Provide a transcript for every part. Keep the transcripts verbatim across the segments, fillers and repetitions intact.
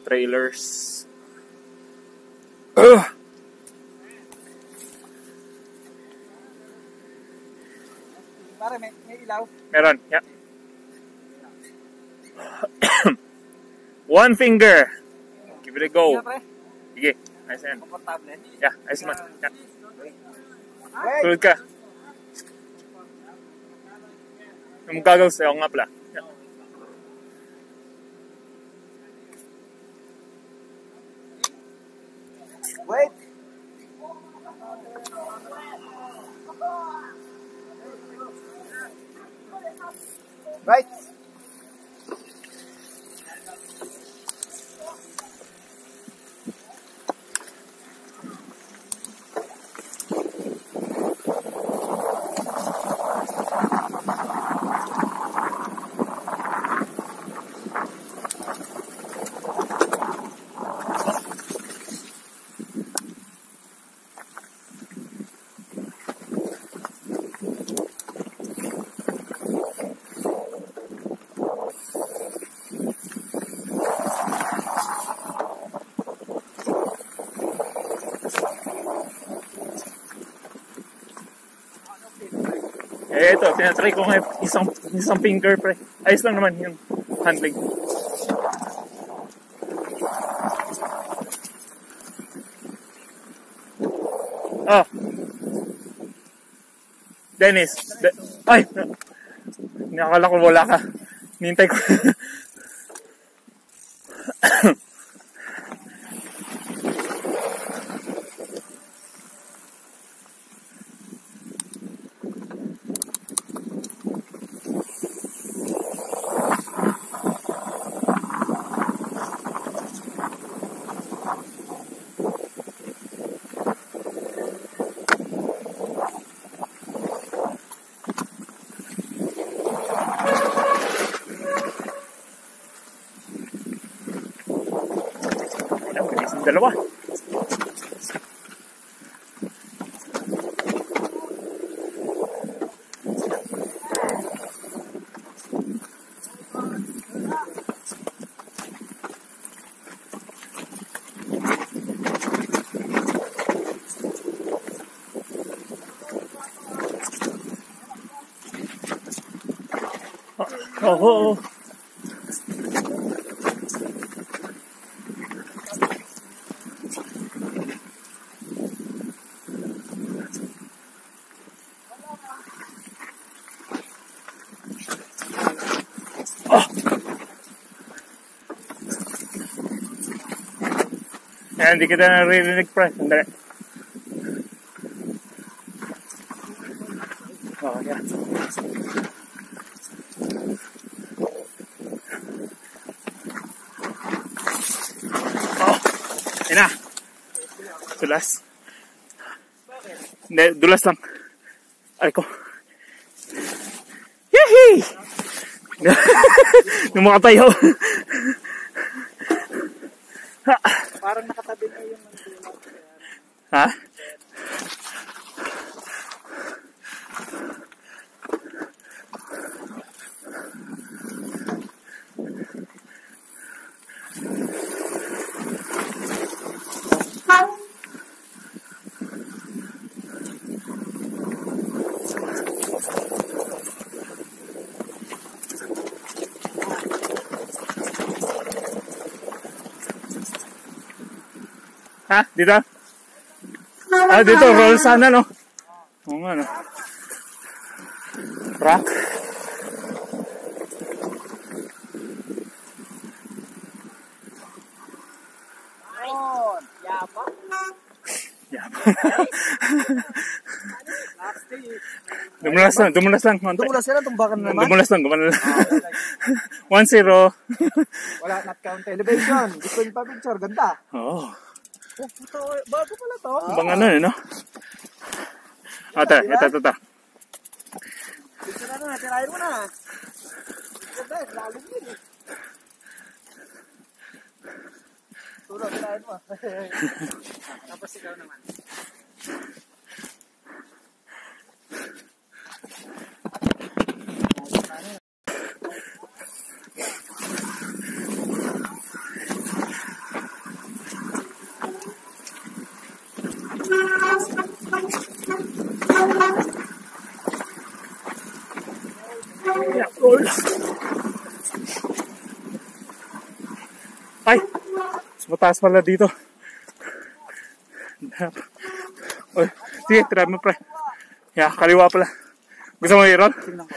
trailers. Ugh. Pare, may, may ilaw? Meron, yeah. One finger. Give it a go. Sige, ayos na yan. Komportable. Yeah, ayos man. Yeah. Wait! Tulad ka. Yung gagawin sa'yo nga pala. Yeah. Wait! Right! Eh, ito, tinatry ko ngayon isang, isang finger, pre. Ayos lang naman yung handling. Oh. Dennis. De Ay! Nakakala ko wala ka. Nintay ko. Dalawa. Oh, oh, oh. Ayan, hindi kita naririnig, pre. Sandali. Oh, yeah. Oh, yun na. Dulas. Hindi, dulas lang. Ay ko. Yehey! Nung makatayo. Parang nakatabi na yung ha? Ha? Dito? Ah, dito. Roll sana, no? Oo nga, no? Rock. Ayun! Yapa! Yapa. Dumulas lang, dumulas lang. Dumulas yan, tumbakan na naman. Dumulas lang, gumana lang. one zero. Wala, not count elevation. Gusto nyo pa picture, ganda. Oo. Oh, puto, bago pala to. Bang ano yun, no? Ata, ito, ito, ito. Picture na na, tirahin mo na. Ganda, lalim yun eh. Tulog, tirahin mo. Tapos ikaw naman. Ay! Mas mataas pala dito. Uy, sige, try mo pre. Yeah, kaliwa pala. Gusto mo i-roll?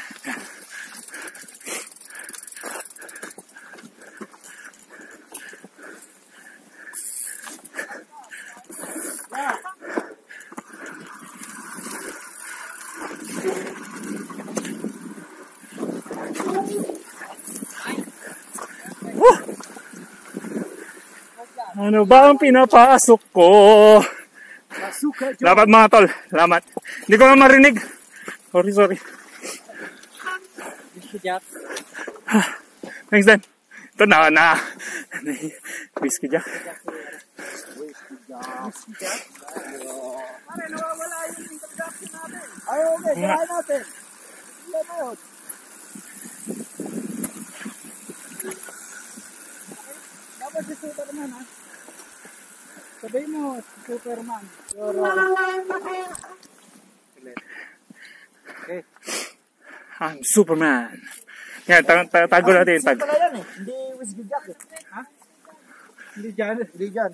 Ano ba ang pinapasok ko? Dapat mga tol, salamat. Hindi ko nga marinig. Sorry, sorry. Thanks Dan. Ito na, na. Whiskey Jack. Whiskey Jack? Pare, nawawala yung introduction natin. Ay, okay, kaya natin. Ilan na yun? Dapat si Superman, ha? Sabihin mo, Superman. Okay. I'm Superman. Yan, tag tag tago natin yung tag. Pala yan eh. Hindi Whiskey Jack eh. Ha? Hindi dyan. Hindi dyan.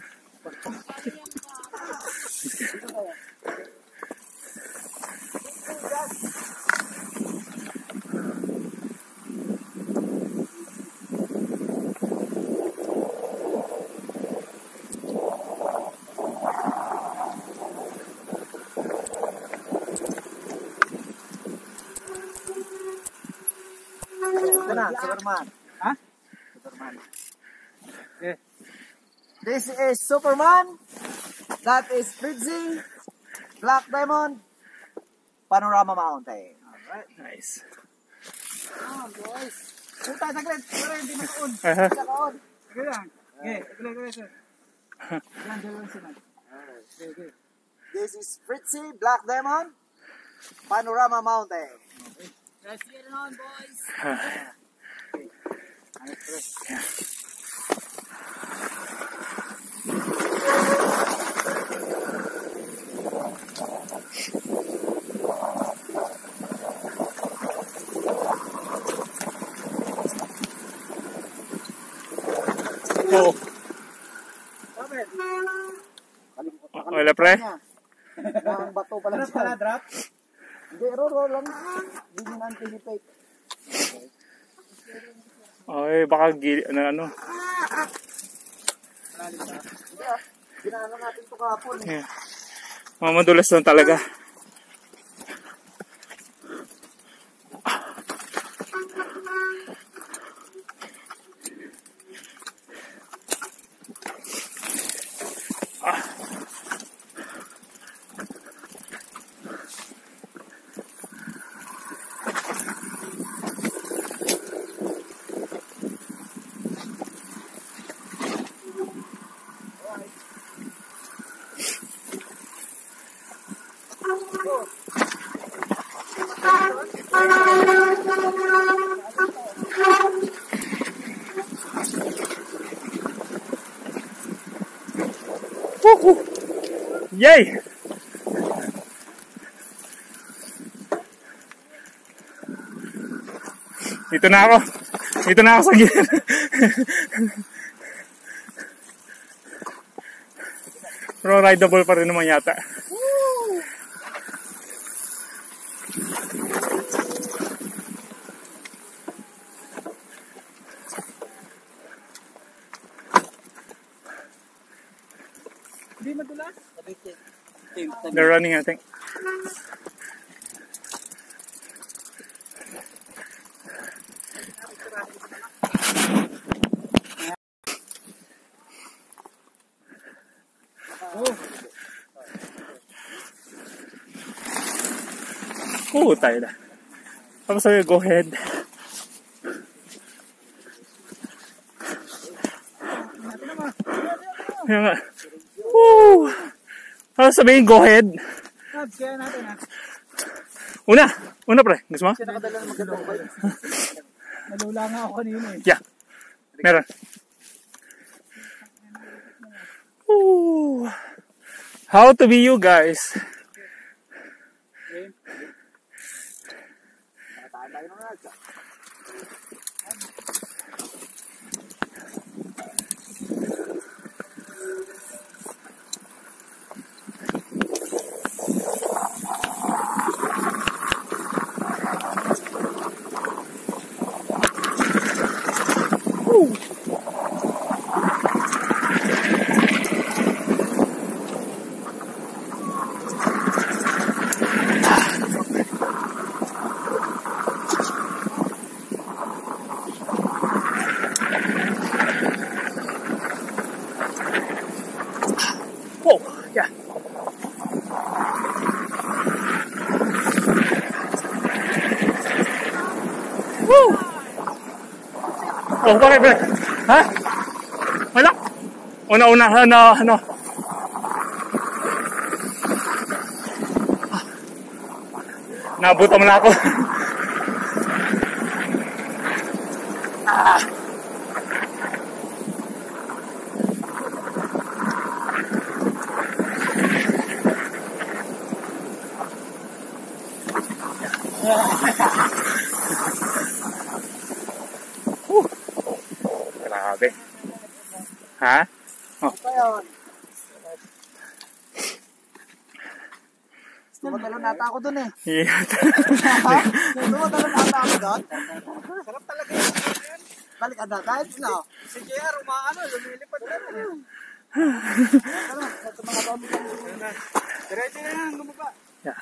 Superman. Ha? Superman. Okay. This is Superman. That is Fritz, Black Diamond, Panorama Mountain. Alright. Nice. Ah, boys. Puta, saglit. Pero hindi makaon. Aha. Makaon. Sige lang. Okay, sige, sige, sige. Yan, dalawa sila. Alright. Okay, okay. This is Fritz, Black Diamond, Panorama Mountain. Okay. Let's get it on, boys. Oh. Wala pre? Ang bato pala siya. Pala drop? Hindi, roll lang. Hindi nyo na-anticipate. Ay, baka gili, ano, ano. Hindi ah. Ginano natin ito kahapon eh. Yeah. Mamadulas lang talaga. Woohoo! Yay! Dito na ako. Dito na ako sa gilid. Pero rideable pa rin naman yata. Hindi madulas? They're running, I think. Oh, tayo na. Tapos sabi, go ahead. Kaya nga. Woo! Tapos sabihin, go ahead. Kaya natin ha. Una! Una pre, gusto mo? Siya nakadala na magandang ba yun? Nalula nga ako kanina eh. Yeah. Meron. Woo! How to be you guys. Oh, bakit, bakit? Ha? Wala? Una-una, ano, ano? Nabutan mo na ako. Ah. uh. Grabe. Ha? Oh. Tumatalo nata ako dun eh. Yeah. Tumatalo nata ako dun. Sarap talaga yun. Balik ka na. Kahit na. Si J R, umaano, lumilipad na rin. Ano, sa mga dami ka na. Diretso na lang, lumaba. Yeah.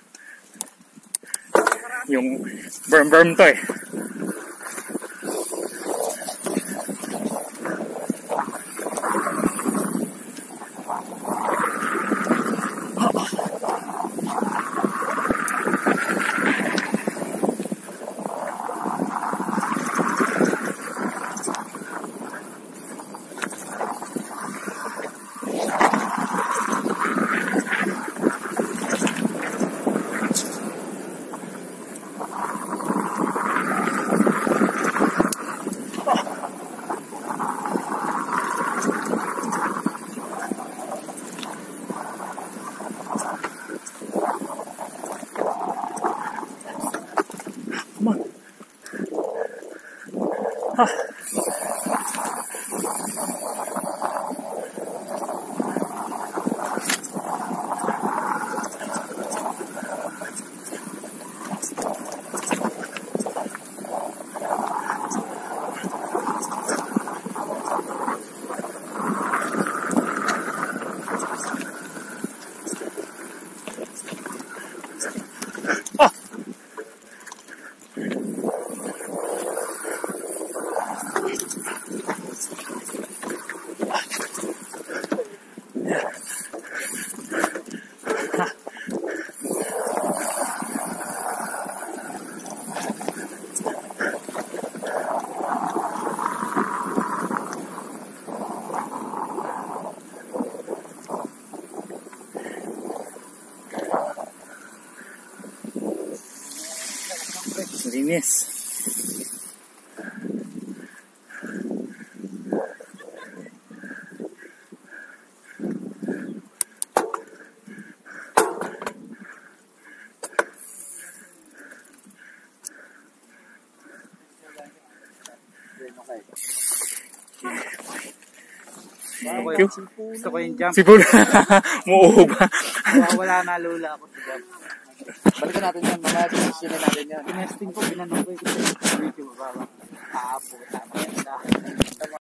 Yung berm-berm to eh. Ha. Linis. Thank you. Gusto ko yung jump. Sipon. Muuho ba? Wala na lula ako sa jump. Balikan natin yan. Mamaya sinusunan natin yan. Tinesting ko. Pinanong ko yung video. Mababa. Ah, puta.